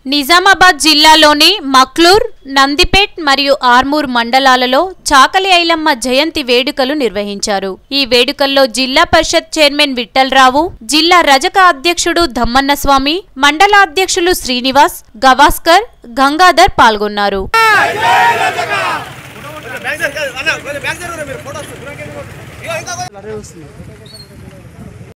నిజామాబాద్ జిల్లాలోని మక్లూర్, నందిపేట్ మరియు ఆర్మూర్ మండలాలలో చాకలి ఐలమ్మ జయంతి వేడుకలు నిర్వహించారు. ఈ వేడుకల్లో జిల్లా పరిషత్ చైర్మన్ విఠలరావు, జిల్లా రజక అధ్యక్షుడు ధమ్మన్నస్వామి, మండల అధ్యక్షులు శ్రీనివాస్, గవాస్కర్, గంగాధర్ పాల్గొన్నారు.